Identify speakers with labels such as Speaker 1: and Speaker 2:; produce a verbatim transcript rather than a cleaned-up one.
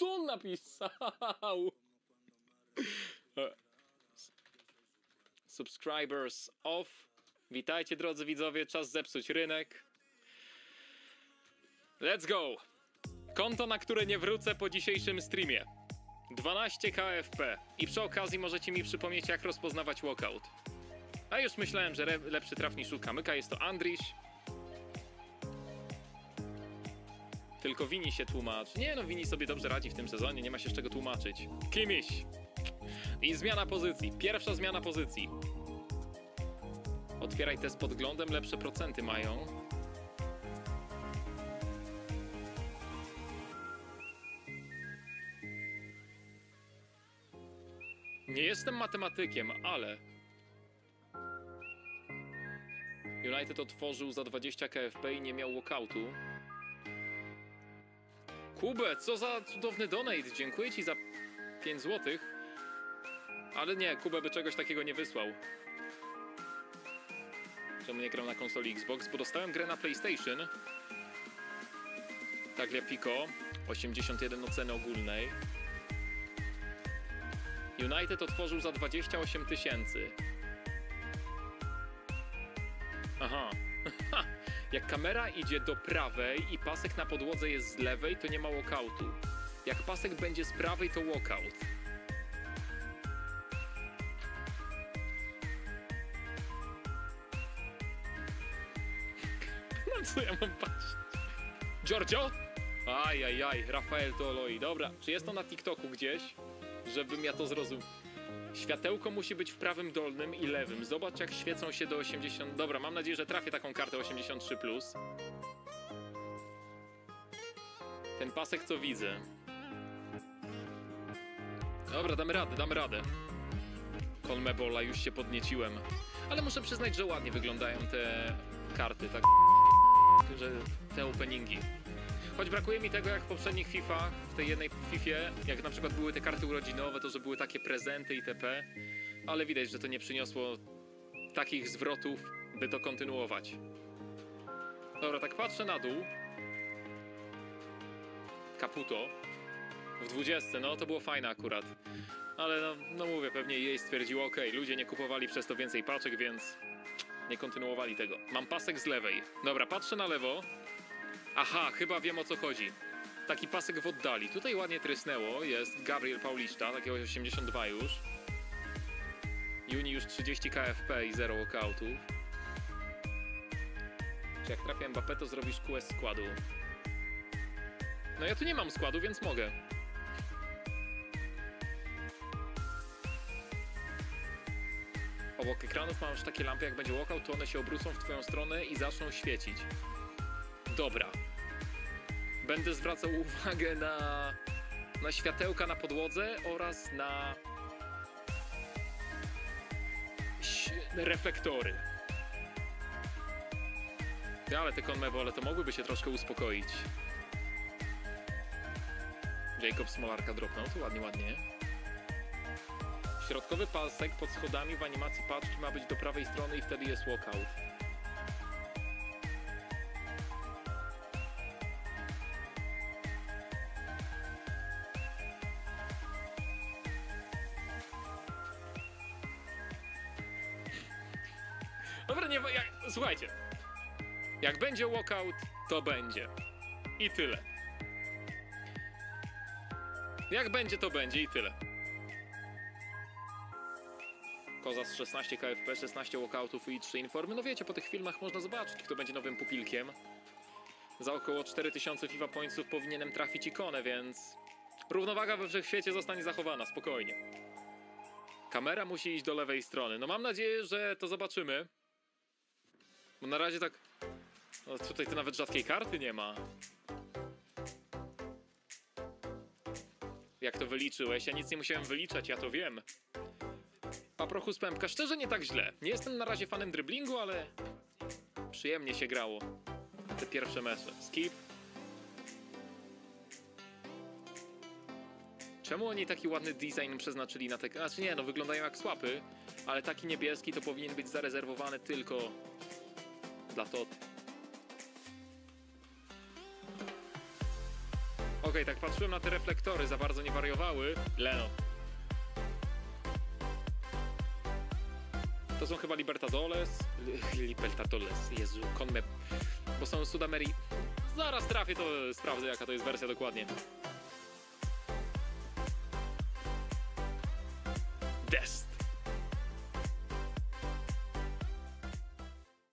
Speaker 1: Co on napisał? Subscribers off. Witajcie drodzy widzowie, czas zepsuć rynek. Let's go! Konto, na które nie wrócę po dzisiejszym streamie. dwanaście K F P. I przy okazji możecie mi przypomnieć, jak rozpoznawać walkout. A już myślałem, że lepszy traf niż u Kamyka. Jest to Andriś. Tylko Vini się tłumaczy. Nie no, Vini sobie dobrze radzi w tym sezonie, nie ma się z czego tłumaczyć. Kimiś. I zmiana pozycji. Pierwsza zmiana pozycji. Otwieraj te z podglądem, lepsze procenty mają. Nie jestem matematykiem, ale... United otworzył za dwadzieścia K F P i nie miał walkoutu. Kubę, co za cudowny donate. Dziękuję ci za pięć złotych. Ale nie, Kubę by czegoś takiego nie wysłał. Czemu nie gram na konsoli Xbox? Bo dostałem grę na PlayStation. Tagliafico. osiemdziesiąt jeden oceny ogólnej. United otworzył za dwadzieścia osiem tysięcy. Aha. Jak kamera idzie do prawej i pasek na podłodze jest z lewej, to nie ma walkoutu. Jak pasek będzie z prawej, to walkout. No co ja mam patrzeć? Giorgio? Ajajaj, Rafael Toloi. Dobra, czy jest to na TikToku gdzieś? Żebym ja to zrozumiał. Światełko musi być w prawym dolnym i lewym. Zobacz, jak świecą się do osiemdziesiąt... Dobra, mam nadzieję, że trafię taką kartę osiemdziesiąt trzy plus. Ten pasek, co widzę. Dobra, damy radę, damy radę. Conmebola, już się podnieciłem. Ale muszę przyznać, że ładnie wyglądają te karty, tak, że te openingi. Choć brakuje mi tego, jak w poprzednich FIFAch, w tej jednej Fifie, jak na przykład były te karty urodzinowe, to że były takie prezenty itp. Ale widać, że to nie przyniosło takich zwrotów, by to kontynuować. Dobra, tak patrzę na dół. Caputo. W dwudziestce, no to było fajne akurat. Ale no, no mówię, pewnie jej stwierdziło, ok, ludzie nie kupowali przez to więcej paczek, więc nie kontynuowali tego. Mam pasek z lewej. Dobra, patrzę na lewo. Aha, chyba wiem, o co chodzi. Taki pasek w oddali. Tutaj ładnie trysnęło. Jest Gabriel Paulista, takiego osiemdziesiąt dwa już. Juni już trzydzieści K F P i zero walkoutów. Czy jak trafię Mbappé, to zrobisz Q S składu? No ja tu nie mam składu, więc mogę. Obok ekranów mam już takie lampy, jak będzie walkout, to one się obrócą w twoją stronę i zaczną świecić. Dobra. Będę zwracał uwagę na, na światełka na podłodze oraz na reflektory. Ale te Conmebole to mogłyby się troszkę uspokoić. Jacob Smolarka dropnął, to ładnie, ładnie. Środkowy pasek pod schodami w animacji paczki ma być do prawej strony i wtedy jest walkout. Dobra, nie, jak, słuchajcie. Jak będzie walkout, to będzie. I tyle. Jak będzie, to będzie i tyle. Koza z szesnaście K F P, szesnaście walkoutów i trzy informy. No wiecie, po tych filmach można zobaczyć, kto będzie nowym pupilkiem. Za około cztery tysiące FIFA Pointsów powinienem trafić ikonę, więc... Równowaga we wszechświecie zostanie zachowana, spokojnie. Kamera musi iść do lewej strony. No mam nadzieję, że to zobaczymy. Bo na razie tak... No tutaj to nawet rzadkiej karty nie ma. Jak to wyliczyłeś? Ja nic nie musiałem wyliczać, ja to wiem. Paprochus Pępka. Szczerze nie tak źle. Nie jestem na razie fanem driblingu, ale... Przyjemnie się grało. Te pierwsze mecze. Skip. Czemu oni taki ładny design przeznaczyli na te... Znaczy nie, no wyglądają jak słapy. Ale taki niebieski to powinien być zarezerwowany tylko... Dla Tot. Okej, tak patrzyłem na te reflektory, za bardzo nie wariowały. Leno. To są chyba Libertadoles. Libertadoles, Jezu, Conmebol. Bo są Sudameri. Zaraz trafię, to sprawdzę, jaka to jest wersja dokładnie. Dest.